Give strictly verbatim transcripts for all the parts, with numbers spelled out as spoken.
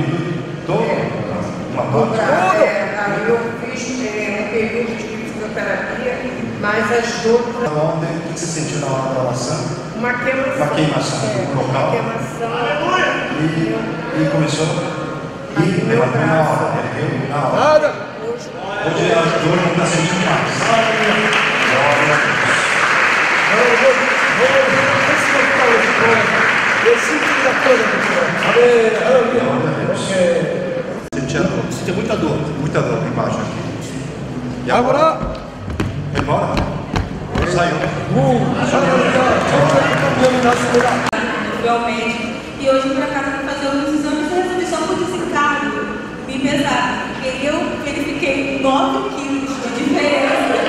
período todo? Uma dose? É, aí eu fiz é, um período de fisioterapia, mas as dores... Ontem, o que você sentiu na hora da oração? Uma queimação. Uma queimação é, no local. Uma queimação. E, e começou... E levantou na hora, ergueu na hora. Nada! Hoje a dor não está sentindo mais. Glória a Deus. Sentia dor, sentia muita dor, muita dor aqui embaixo aqui. E agora? Foi embora? Saiu. Fui ao médico e hoje para casa para fazer alguns exames eu resolvi só por desencargo me pesar. E eu verifiquei nove quilos de diferença.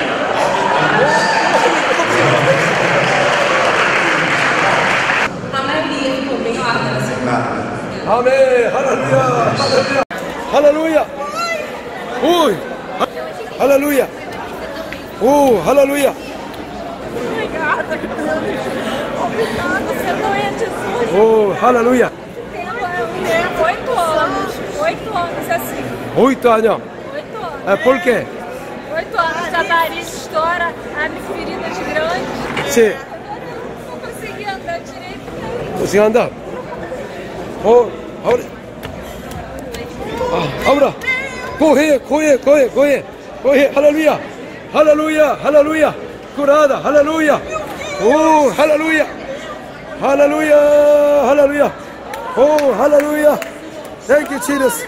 A maioria ficou bem larga na segunda. Amém! Aleluia! Aleluia! Ui! Aleluia! Uh, aleluia! Obrigada. Obrigada, Senhor Jesus. Oh, aleluia! Tenho oito anos. Oito anos assim. Oito anos. Oito anos. É por quê? Oito anos. A nariz estoura, abre feridas grandes. Sim. Não consegui andar direito. Consegui andar? Oh, ahora. Ah, ahora. Corre, corre, corre, corre. Corre, aleluia. Aleluia, aleluia. Curada, aleluia. Oh, aleluia. Aleluia, aleluia. Oh, aleluia. Thank you, Jesus.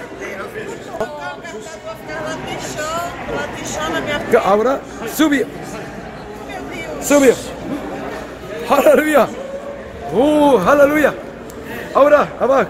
Agora, subiu. Subiu. Aleluia. Oh, aleluia. Agora, abaixo.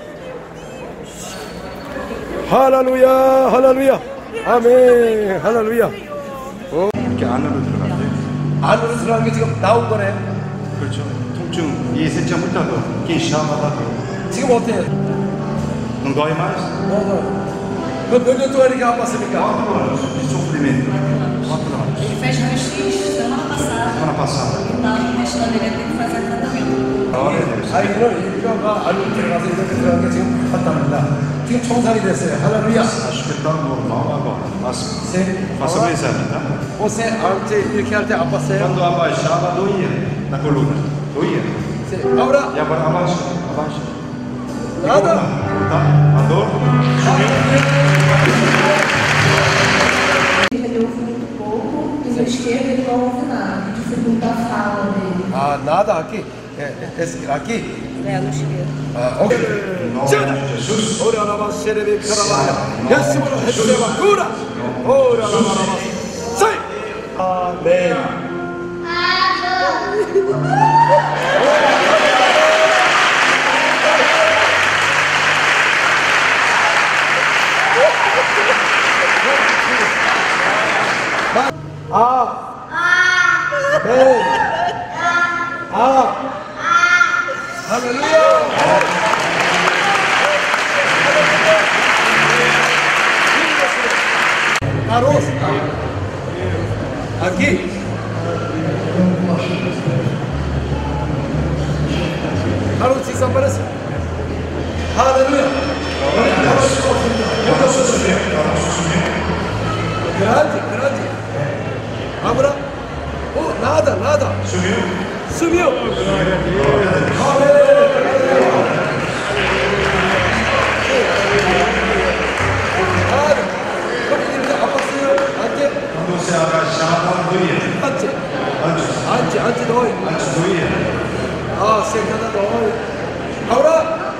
Aleluia, aleluia. Amém, aleluia. 이렇게 안으로 들어갔대요. 안으로 들어간 게 지금 나온 거네. 그렇죠. 통증, e sentia muita dor. Quem chama da dor. 지금 어때요? Não dói mais? 그몇 년 동안 이렇게 아팠습니까? Quatro anos de sofrimento. Quatro anos. Ele fez raio-x semana passada. Semana passada. E estava investindo, ele ia ter que fazer tratamento. Glória a Deus. 아이는 이 뼈가 안으로 들어가서 이렇게 들어간 게 지금 갔답니다. 지금 청산이 됐어요. 할렐루야. Acho que está normal agora. Mas sim. faça o exame, tá? você antes 이렇게 할 때 아팠어요? Quando abaixava, doía na coluna. Doía. sim. agora E agora abaixa, abaixa. nada. Tá? A dor? Ele ouve muito pouco e no esquerdo ele não ouve nada. Dificulta a fala dele. 아, nada aqui. É, é, aqui? É, no esquerdo. 아, 오케이. 자, 오라라바 세레비 카라바야. 예수로 해주세요. 구라. 오라라바라바. 사이. 아멘. 아. 네. 아. 할렐루야. Caroço. Aqui. Caroço desapareceu. Aleluia. Grande, grande. Abra. Oh, nada, nada. Subiu. Subiu. Aleluia. Quando você agachava, doía. Antes. Antes. Antes, antes dói. Antes doía. Ah, sentada dói. Agora.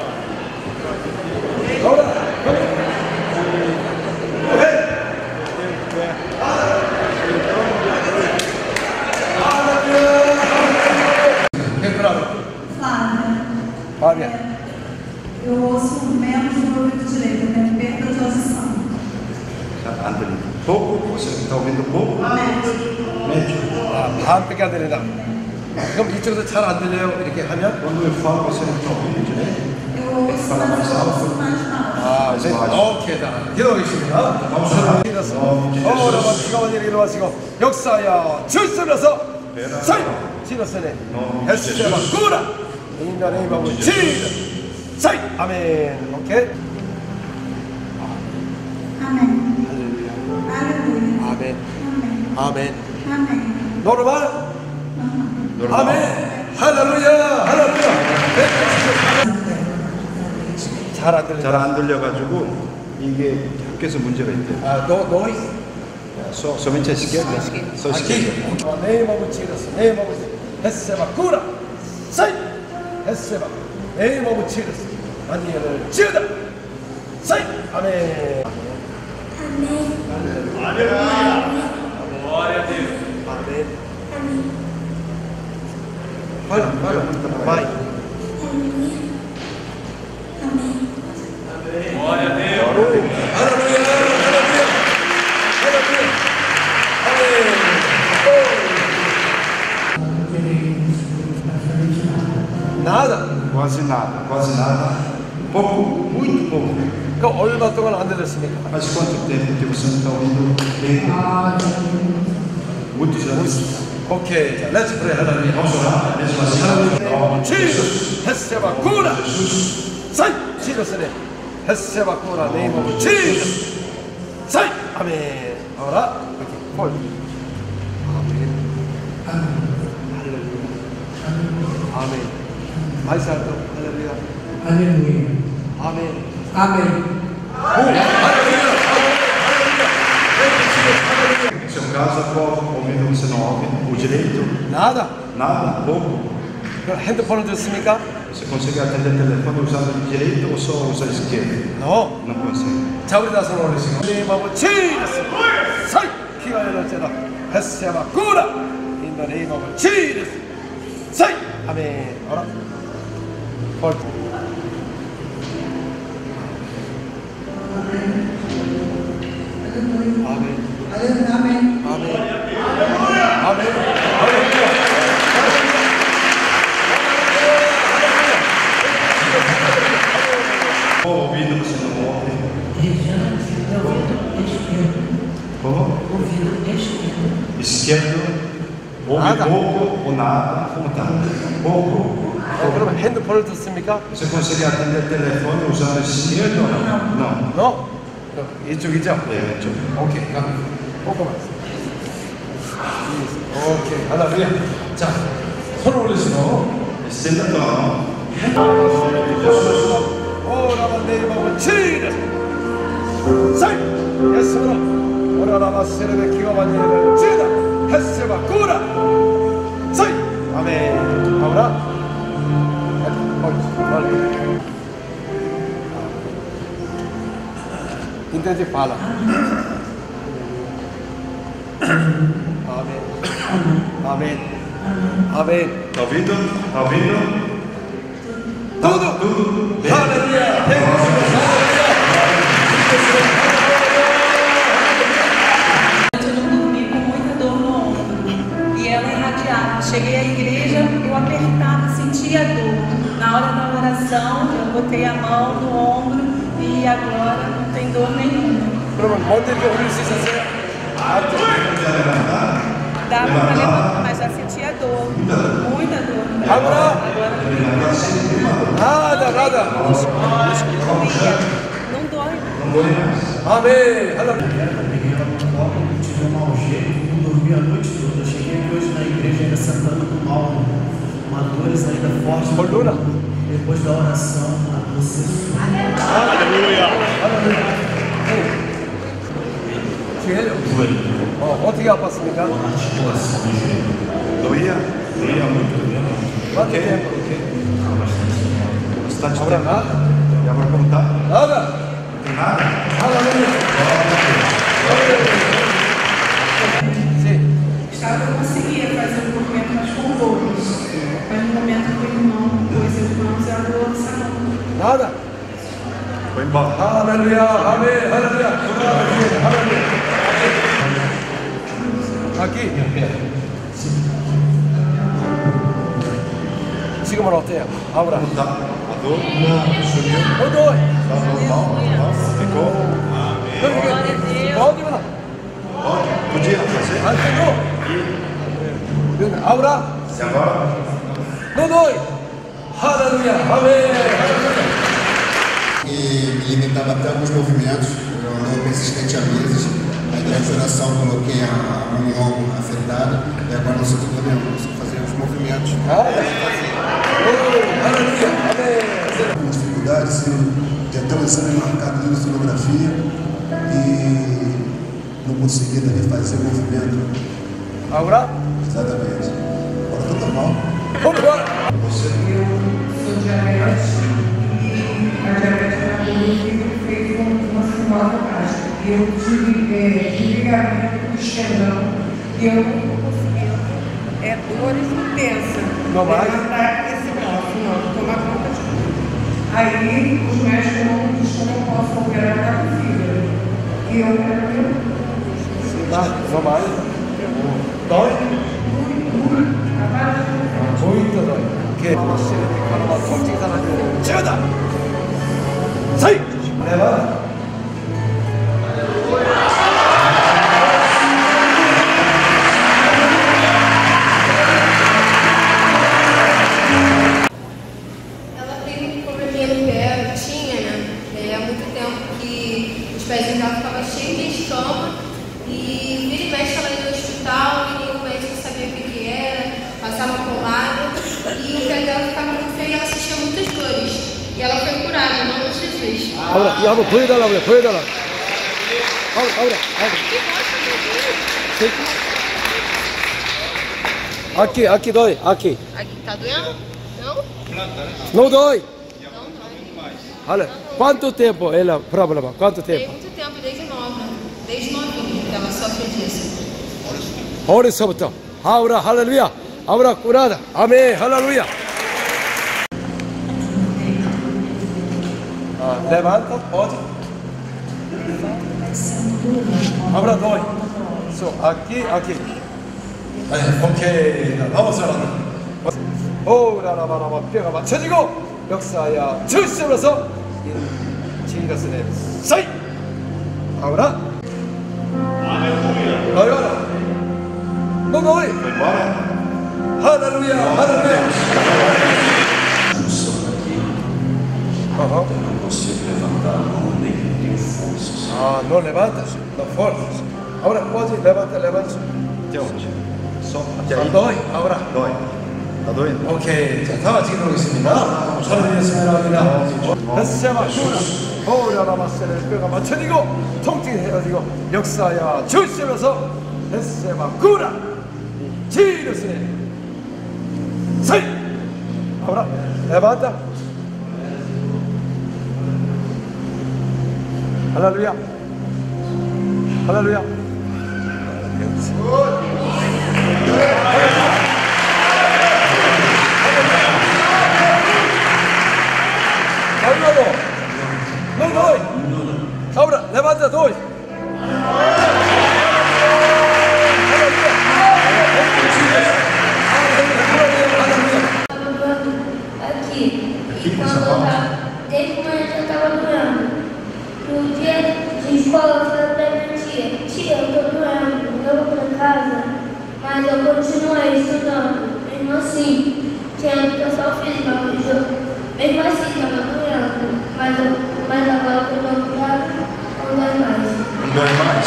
Agora. Corre. Quem grava? Flávia. Flávia. Eu ouço menos no ouvido direito, eu tenho perda de audição. Tá andando pouco? Você está ouvindo pouco? Médio. Médio. 아, 반밖에 안 들린다. 그럼 이쪽에서 잘 안 들려요? 이렇게 하면? Quando eu falo, você não está ouvindo direito? Eu ouço, mas eu ouço mais baixo. 아, 이제 오케이, 다 기도하겠습니다. 기도서 어라고 지가만 일이 일어나시고 역사야 질서라서 사이 지로서네 헬스제만 구라 인간의 마음을 질 사이 아멘. 오케이. Amém. 할렐루야. Aleluia. 아멘. Amém. 아멘. Amém. 노르말. Normal. 아멘. 할렐루야. 할렐루야. 잘 안 들린다. 잘 안 들려가지고 이게 학교에서 문제가 있대요. 아, 노 노이즈. So, somente a esquerda? Só a esquerda. Aqui, name of Jesus, name of Jesus, receba cura, sai, receba, name of Jesus, 아니를 지으다, sai, 아멘. 아멘. 빨리, 빨리, 빨리. 할렐루야, 할렐루야, 할렐루야. Nada. Quase nada, quase nada. Pouco, muito pouco. 그 얼마 동안 안 들었습니까? Mas quanto tempo que você não está ouvindo bem? Muitos anos. 오케이, 자, let's pray. 할렐루야. Vamos orar, mesmo assim. Jesus, 햇세바 쿠라, 사이, 지저스네, 햇세바 쿠라, 네임 오브 지저스, 사이, 아멘. 어라, 이렇게 폴. 아멘. 할렐루야. 아멘. 마이살도 할렐루야. Aleluia. 아멘. Amém. No seu caso, qual ouvido você não ouve? O direito? 나다. Nada, pouco. 그 핸드폰을 듣습니까? Você consegue atender o telefone usando o direito ou só usa a esquerda? No. Não consegue. 자, 우리 다섯 번 올리시고. 네임 오브 지저스, 사이, 키가 열었잖아. 햇세바 쿠라, in the name of Jesus, 사이, 아멘. 어라. 폴. 아멘. Amém. 아멘. 아멘. 할렐루야. Qual ouvido você não ouve? Como? Esquerdo. Ouve Nada. pouco ou nada? Como tá? Pouco. 어, 그러면 핸드폰을 듣습니까? Você consegue atender o telefone usando a esquerda ou não? Não. 너? 그럼 이쪽이죠? É, deixa eu ver. 오케이. 가. 조금만. 오케이. 할렐루야. 자, 손을 올리시고. Estenda a tua mão. 오라바 네이버브 치르. 사이. 예수로. 오라라바 세르베 기가 바니에를 치다. 햇세바 꾸라. 사이. 아멘. 아우라. Entende? Fala. Amém. Amém. Amém. Tá ouvindo? Tá ouvindo? Tudo. Tudo bem. Aleluia. Eu não dormi com muita dor no ombro e ela irradiava. Cheguei à igreja, eu apertava, sentia dor. Na hora da oração, eu botei a mão no ombro e agora não tem dor nenhuma. 그러면 뭔데 이렇게 올릴 수 있었어요? Dava para levantar, mas já sentia dor, muita dor. 아무나? Agora 나다 나다. não dói. 아멘. 할렐루야. Tive um mau jeito, não dormi a noite toda. Cheguei aqui hoje na igreja ainda sentando com mal, uma dores ainda forte. Coluna. Depois da oração, a dor cessou. 어, 어떻게 아팠습니까? Doía? Doía muito. Quanto tempo? Bastante Agora tempo. nada? E agora como tá? Nada. Não tem nada? Sim. Estava, eu conseguia fazer o movimento, mas com dores. Mas no momento que o irmão pôs as mãos, a dor saiu. Nada. Foi embora. 할렐루야. 아멘. 할렐루야. 할렐루야. aqui. 지금은 어때요? 아우라. Tá? A dor? Sumiu? 어, 너. Tá normal? Normal? Ficou? Glória a Deus. pode, mano. Pode? Podia fazer? 안 되고. 아우라. E agora? 너, 너. 할렐루야. 아멘. E me limitava até alguns movimentos. Eu não persistente há meses. Aí durante a oração coloquei a mão no ombro afetado e agora não sinto dor nenhuma, consigo fazer os movimentos. Com dificuldades, tentando exame marcado de sonografia e não consegui também fazer o movimento. Agora? Exatamente. Agora tudo normal. Vamos embora! Eu sou diabetes e a diabetes na coluna fez uma fimose plástica. Eu tive é, desligamento do estendão e eu não consegui. É dores intensas. Não mais? Levantar esse braço, não, tomar conta de tudo. Aí os médicos não dizem que eu não posso operar na fígado. E eu quero meu. Tá, não mais? Dói? Muito dói. Que? Chega! Sai! Levanta! Ela tem um probleminha no pé, tinha, né? É, há muito tempo que os pezinhos dela ficavam cheios de escama e vira e mexe ela ia no hospital e nenhum médico sabia o que, que era, passava pomada e o pé dela ficava muito feio e ela sentia muitas dores. E ela foi curada, em nome de Jesus. Ahora, y vamos, puede hablar, puede hablar. Ahora, ahora, ahora. Sí. Aqui, aqui dói, aqui. Aqui, tá doendo? Não? Não dói. Não dói. Olha, quanto tempo ela problema? Quanto Tem tempo? muito tempo, desde nova. Desde novinha que ela sofre disso. 어려서부터. 아우라 할렐루야. 아우라 curada. 아멘 할렐루야. Ah, levanta, pode. Abra dói. So, aqui, aqui. 네, 오케이. vamos orando. 오라라바라바 뼈가 맞춰지고 역사야 주시면서 지라스네 사이. 아우라. Agora, não dói. Foi embora? Aleluia, aleluia. Eu não consigo levantar a mão, nem tenho forças. Ah, não levantas, não forças. Agora pode levantar, levanta. Até onde? Só até Só aí? dói, agora. Dói. Tá doendo? 오케이, 자, 다 같이 기도하겠습니다. 하나님의 사랑합니다. 햇세마 슈라, 오라라마세를 뼈가 맞춰지고 통증해가지고 역사야 주시면서 햇세마 구라 지르스네 사이. ahora levanta. Aleluya. Aleluya. No doy. Ahora, levanta dois. Aqui. Quando desde manhã já estava doendo. No dia de escola eu falei pra minha tia, tia, eu tô doendo, eu vou pra casa, mas eu continuei estudando. Mesmo assim, tinha educação física no jogo. Mesmo assim, estava doendo, mas, eu, mas agora que eu estou curada, não dói mais. Não dói mais?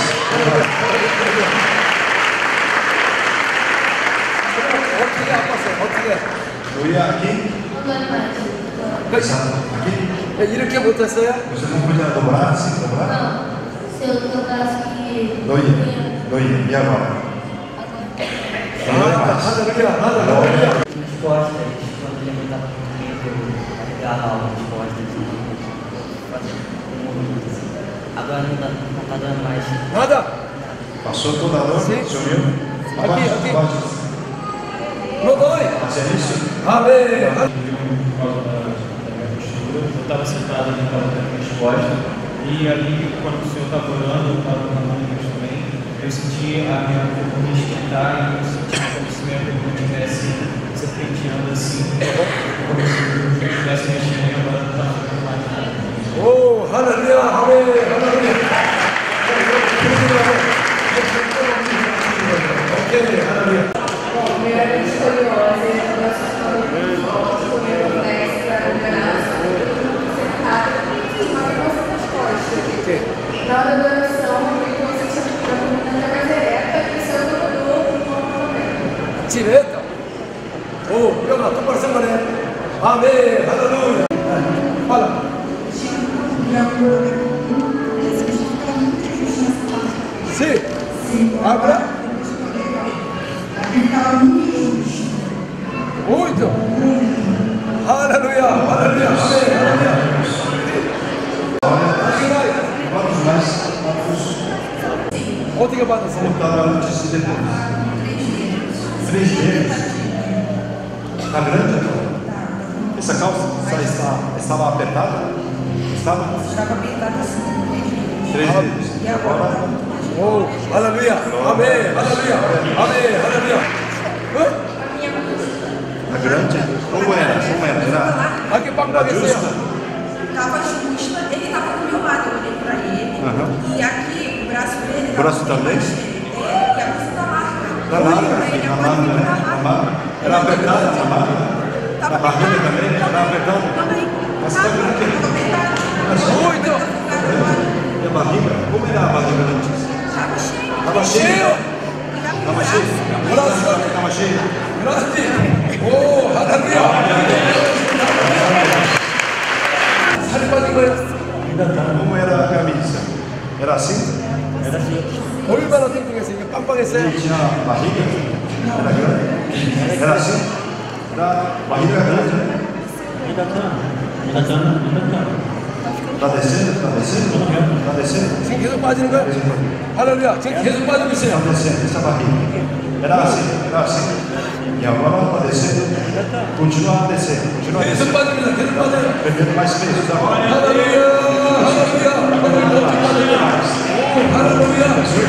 어떻게 아팠어요? 어떻게? Doía aqui? Não dói mais. Aqui? 이렇게 못했어요? Você não podia dobrar assim, dobrar? Não. Se eu tocasse aqui... Doía. Doía. E agora? Não dói mais. Aleluia. Nas costas, quando ele levantava comigo, carregava algo nas costas, fazia um movimento assim. Agora não, dá, não tá dando mais. Nada. Passou toda a dor? Sim. Sumiu? Aqui, aqui. Abaixa. Não dói. Fazia isso? Amém. Eu estava sentado ali na resposta e ali, quando o Senhor estava orando, eu estava na mão também, eu senti a minha coluna esquentar e eu senti como se minha coluna estivesse serpenteando assim, como se eu estivesse mexendo e agora não estava fazendo mais nada. Oh, aleluia, amém, aleluia. Ok, aleluia. Bom, primeiramente escoliose, eu comendo dez para operar, sentada, uma coisa nas costas. Ok. na hora da oração, eu senti a coluna mais ereta e o seu corredor um pouco também. Direita? Oh, eu não estou parecendo, né? Amém, aleluia. Fala. Sim. Abra. Muito. Aleluia, aleluia, amém, aleluia. Vamos mais. Onde que eu bato assim? Estava antes e depois. Três vezes. Está grande? Essa calça está, estava apertada? Estava? Estava apertada assim. Três vezes. E agora? Oh, aleluia, amém, aleluia, amém, aleluia. Está grande? Como era? Como era? Era, aqui para era justa? Estava justa, ele estava do meu lado, eu olhei para ele. Uhum. E aqui, o braço dele. O braço também? É, e a coisa está larga. Está larga? Está larga, né? Está larga. Era apertada? Está larga? Na barriga também? Era apertada? Também. Mas está grande? Muito. E a barriga? Como era a barriga antes? Estava cheio. Estava cheio? Estava cheio? Estava cheio? Grande. Oh, aleluia. Como era a camisa? Era assim? Era assim. 얼마나 땡땡했어요? 이게 빵빵했어요? Ele tinha barriga? Era grande? Era assim? Era barriga grande, né? Está descendo? Está descendo? Está descendo? 지금 계속 빠지는 거야? 할렐루야. 지금 계속 빠지고 있어요. Está descendo essa barriga. Era assim, era assim. E agora está descendo. Continua a descer. Continua a descer. 계속 빠집니다. 계속 빠져요. Perdendo mais peso agora. 할렐루야. 할렐루야. 할렐루야. 오, 할렐루야.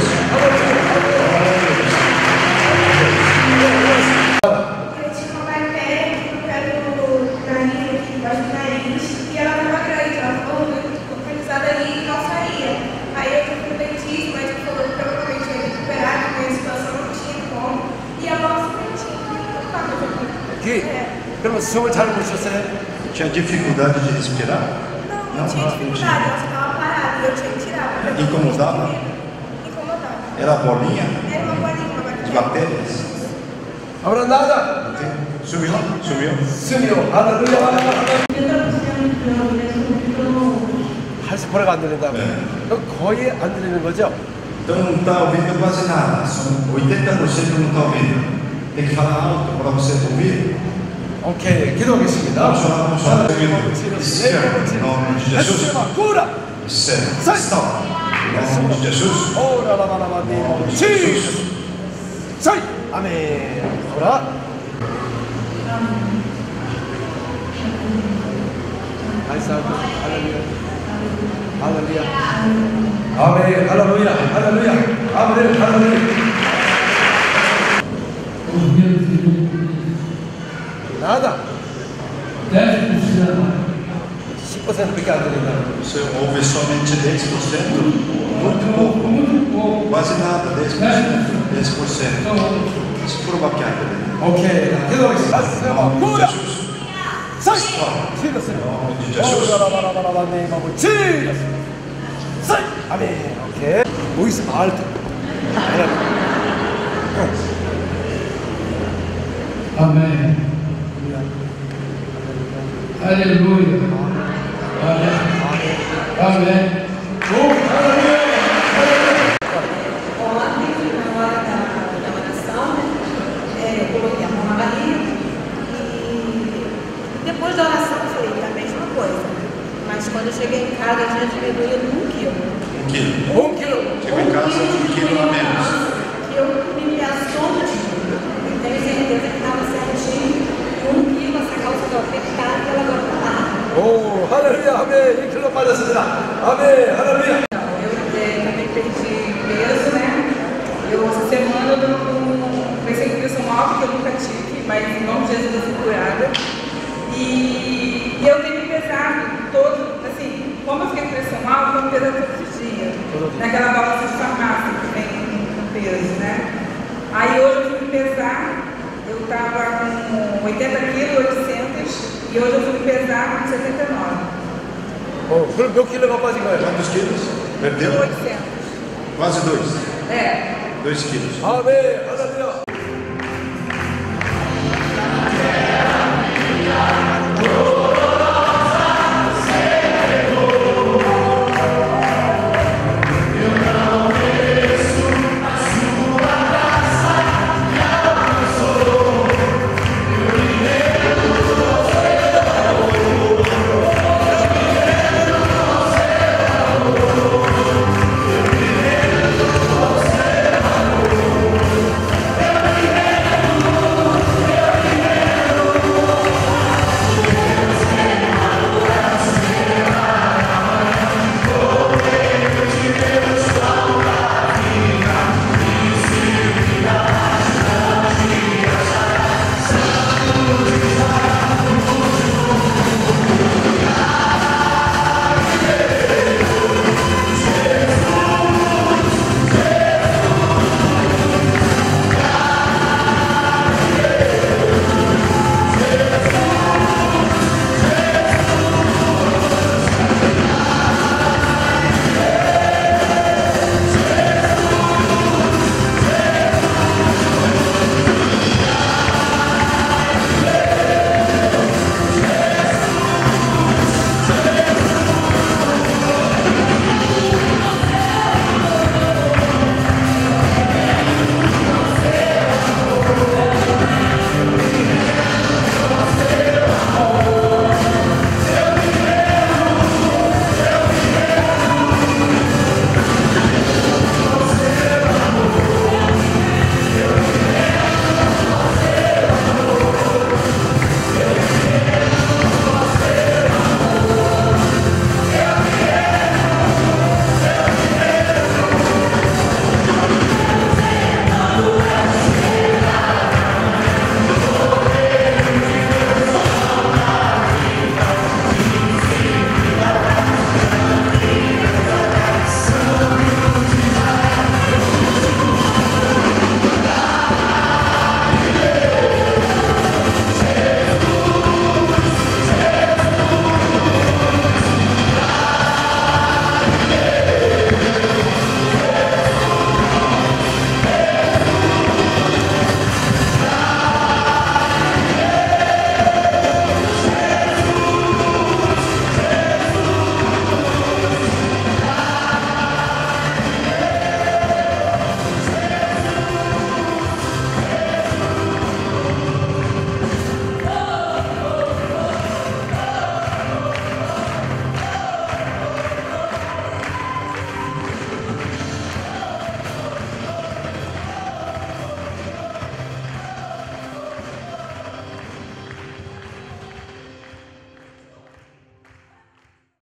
Eu tinha uma bactéria aqui no pé do nariz, aqui embaixo do nariz, e ela estava grande, ela ficou localizada ali e não saía. Aí eu fui pro dentista, o médico falou que provavelmente ia recuperar, que a situação não tinha como, e a bolsa não tinha que tocava. aqui. 그러면 숨을 잘 못 쉬었어요? Tinha dificuldade de respirar? Não, não tinha dificuldade, ela só estava parada e eu tinha que tirar. Incomodava? Incomodava. Era bolinha? Era uma bolinha, uma De bactéria. bactérias? 아무나 나가자. Sumiu? Sumiu? 수미오. 할렐루야. 팔십 퍼센트가 안 들린다고. 그럼 거의 안 들리는 거죠? Então não está ouvindo quase nada. São oitenta por cento não está ouvindo. Tem que falar alto para você ouvir. 오케이. 기도하겠습니다. Vamos lá, vamos lá. Em nome de Jesus. cura. Certo. Stop. Em nome de Jesus. 오라라라라라니. Jesus. 사이. 아멘. 오라. 나이스 할렐루야. 할렐루야. 아멘. 할렐루야. 할렐루야. 아멘. 할렐루야. Nada? 십 퍼센트밖에 안 들린다. Você ouve somente dez por cento? Muito pouco. Quase nada, dez por cento. dez por cento. Se for baquear, 오케이. 기도하겠습니다. cura. 사이. Jesus. 오라라라라라라 네이마고 지스. 사이. 아멘. 오케이. 보이스 알트. 아멘. 할렐루야. 아멘. 아멘. 오, 할렐루야. Ontem, na hora da, da oração, é, eu coloquei a mão na barriga e depois da oração eu falei, tá a mesma coisa. Mas quando eu cheguei em casa, já diminuiu um quilo. Um quilo? Um quilo. Chegou em casa, um quilo a menos. Que eu me passou no dia. Eu tenho certeza que estava certinho. Um quilo, essa calça estava apertada e ela agora está lá. 오, 할렐루야. 아멘. 이 킬로 빠졌습니다. 아멘. 할렐루야. Eu é, também perdi peso, né? Eu, essa semana, eu não pensei em pressão alta, que eu nunca tive, mas em nome de Jesus eu fui curada. E, e eu tenho me pesado todo, assim, como eu fiquei com pressão alta, eu me pesado todos os dias. Naquela balança de farmácia que vem com peso, né? Aí hoje eu fui me pesar, eu estava com oitenta quilos, oitocentos, e hoje eu fui me pesar com setenta e nove. 어, 그럼 몇 킬로가 빠진 거예요? Quantos quilos? Perdeu? oitocentos. Quase dois. É. Dois quilos. Amém. Aleluia.